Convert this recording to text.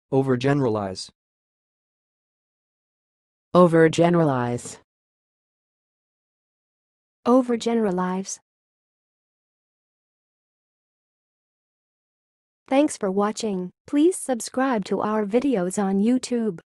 Overgeneralize. Overgeneralize. Overgeneralize. Thanks for watching. Please subscribe to our videos on YouTube.